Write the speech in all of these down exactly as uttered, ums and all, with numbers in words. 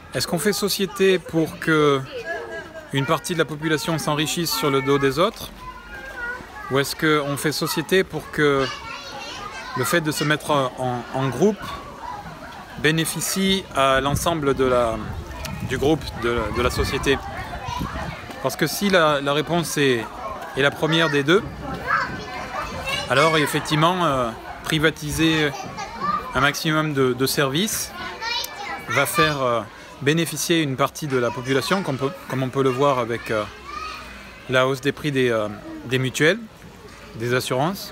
Est-ce qu'on fait société pour que une partie de la population s'enrichisse sur le dos des autres? Ou est-ce qu'on fait société pour que le fait de se mettre en, en groupe bénéficie à l'ensemble de la, du groupe, de, de la société? Parce que si la, la réponse est, est la première des deux, alors effectivement, euh, privatiser un maximum de, de services va faire euh, bénéficier une partie de la population, comme, peut, comme on peut le voir avec euh, la hausse des prix des, euh, des mutuelles, des assurances.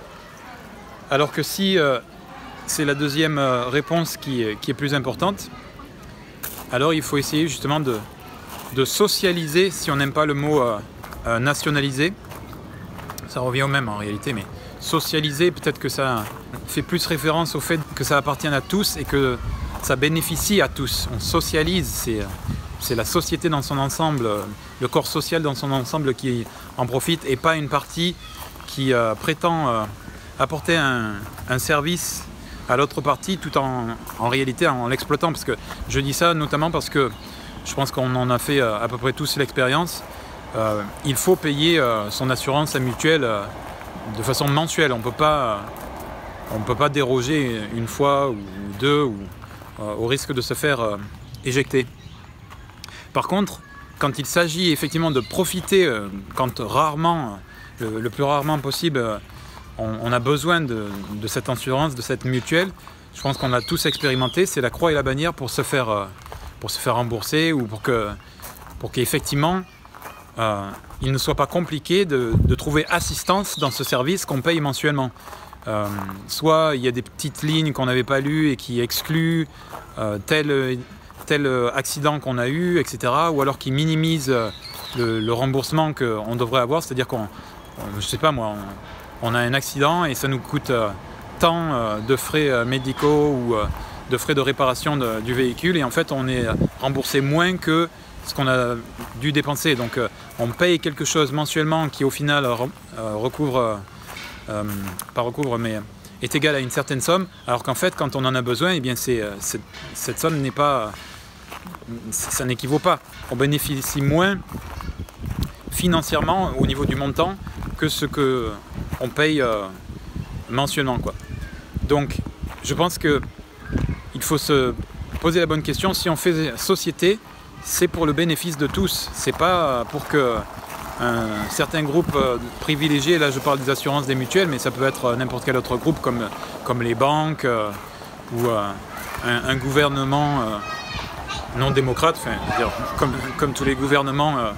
Alors que si euh, c'est la deuxième euh, réponse qui, qui est plus importante, alors il faut essayer justement de, de socialiser, si on n'aime pas le mot euh, euh, nationaliser. Ça revient au même en réalité, mais socialiser, peut-être que ça fait plus référence au fait que ça appartienne à tous et que ça bénéficie à tous. On socialise, c'est, c'est la société dans son ensemble, le corps social dans son ensemble qui en profite et pas une partie qui euh, prétend euh, apporter un, un service à l'autre partie tout en, en réalité en l'exploitant. Parce que je dis ça notamment parce que je pense qu'on en a fait euh, à peu près tous l'expérience. Euh, il faut payer euh, son assurance, sa mutuelle euh, de façon mensuelle. On peut pas, on peut pas déroger une fois ou deux ou, euh, au risque de se faire euh, éjecter. Par contre, quand il s'agit effectivement de profiter, euh, quand rarement, le, le plus rarement possible, euh, on, on a besoin de, de cette assurance, de cette mutuelle, je pense qu'on a tous expérimenté, c'est la croix et la bannière pour se faire, euh, pour se faire rembourser ou pour que, pour qu'effectivement Euh, il ne soit pas compliqué de, de trouver assistance dans ce service qu'on paye mensuellement. Euh, soit il y a des petites lignes qu'on n'avait pas lues et qui excluent euh, tel, tel accident qu'on a eu, et cetera. Ou alors qui minimisent le, le remboursement qu'on devrait avoir. C'est-à-dire qu'on, je sais pas moi, on, on a un accident et ça nous coûte euh, tant euh, de frais euh, médicaux ou euh, de frais de réparation de, du véhicule et en fait on est remboursé moins que ce qu'on a dû dépenser. Donc euh, on paye quelque chose mensuellement qui au final euh, recouvre, euh, pas recouvre, mais est égal à une certaine somme, alors qu'en fait quand on en a besoin, eh bien, c'est, c'est, cette somme n'est pas, ça n'équivaut pas. On bénéficie moins financièrement au niveau du montant que ce qu'on paye euh, mensuellement, quoi. Donc je pense que il faut se poser la bonne question. Si on fait société, c'est pour le bénéfice de tous, c'est pas pour que un certain groupe privilégié, là je parle des assurances, des mutuelles, mais ça peut être n'importe quel autre groupe comme, comme les banques euh, ou euh, un, un gouvernement euh, non démocrate, enfin, je veux dire, comme, comme tous les gouvernements euh,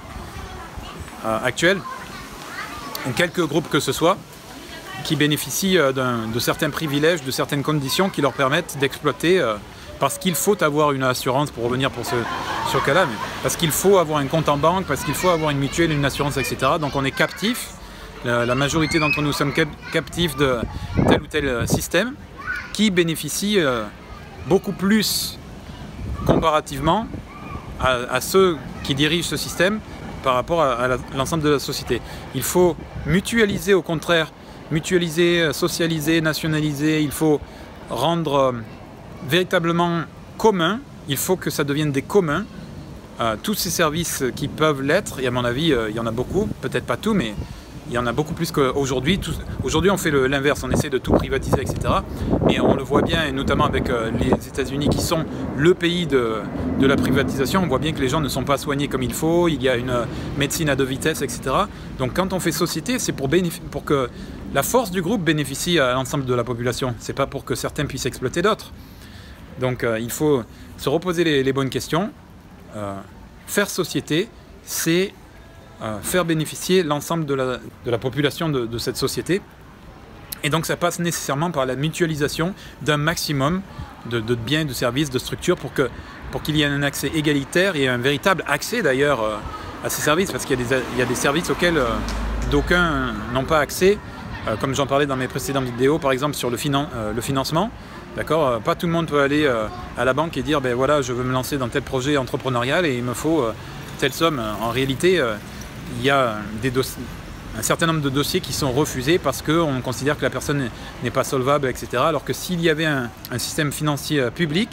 euh, actuels, quelques groupes que ce soit, qui bénéficient euh, d'un, de certains privilèges, de certaines conditions qui leur permettent d'exploiter euh, parce qu'il faut avoir une assurance, pour revenir pour ce, ce cas-là, mais parce qu'il faut avoir un compte en banque, parce qu'il faut avoir une mutuelle, une assurance, et cetera. Donc on est captif, la, la majorité d'entre nous sommes cap captifs de tel ou tel système qui bénéficie euh, beaucoup plus comparativement à, à ceux qui dirigent ce système par rapport à, à l'ensemble de la société. Il faut mutualiser, au contraire, mutualiser, socialiser, nationaliser, il faut rendre euh, véritablement commun, il faut que ça devienne des communs, euh, tous ces services qui peuvent l'être, et à mon avis euh, il y en a beaucoup, peut-être pas tout, mais il y en a beaucoup plus qu'aujourd'hui. Aujourd'hui on fait le, l'inverse, on essaie de tout privatiser, et cetera. Mais on le voit bien, et notamment avec euh, les États-Unis qui sont le pays de, de la privatisation, on voit bien que les gens ne sont pas soignés comme il faut, il y a une médecine à deux vitesses, et cetera. Donc quand on fait société, c'est pour, pour que la force du groupe bénéficie à l'ensemble de la population, c'est pas pour que certains puissent exploiter d'autres. Donc euh, il faut se reposer les, les bonnes questions. Euh, faire société, c'est euh, faire bénéficier l'ensemble de la, de la population de, de cette société. Et donc ça passe nécessairement par la mutualisation d'un maximum de, de biens, de services, de structures pour, que, pour qu'il y ait un accès égalitaire et un véritable accès d'ailleurs euh, à ces services. Parce qu'il y a des, il y a des services auxquels euh, d'aucuns n'ont pas accès, euh, comme j'en parlais dans mes précédentes vidéos, par exemple sur le, finan, euh, le financement. D'accord, pas tout le monde peut aller euh, à la banque et dire ben voilà, je veux me lancer dans tel projet entrepreneurial et il me faut euh, telle somme. En réalité, euh, il y a des un certain nombre de dossiers qui sont refusés parce qu'on considère que la personne n'est pas solvable, et cetera. Alors que s'il y avait un, un système financier public,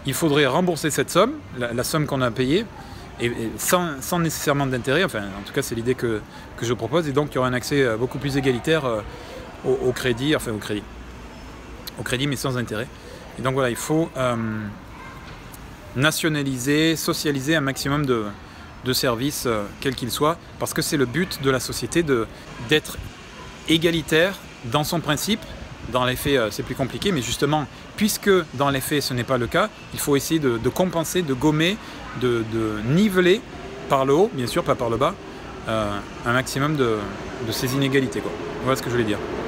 il faudrait rembourser cette somme, la, la somme qu'on a payée, et, et sans, sans nécessairement d'intérêt, enfin en tout cas c'est l'idée que, que je propose, et donc il y aura un accès beaucoup plus égalitaire euh, au, au crédit, enfin au crédit, au crédit mais sans intérêt. Et donc voilà, il faut euh, nationaliser, socialiser un maximum de, de services, euh, quels qu'ils soient, parce que c'est le but de la société d'être égalitaire dans son principe. Dans les faits, euh, c'est plus compliqué, mais justement, puisque dans les faits, ce n'est pas le cas, il faut essayer de, de compenser, de gommer, de, de niveler par le haut, bien sûr, pas par le bas, euh, un maximum de, de ces inégalités, quoi. Voilà ce que je voulais dire.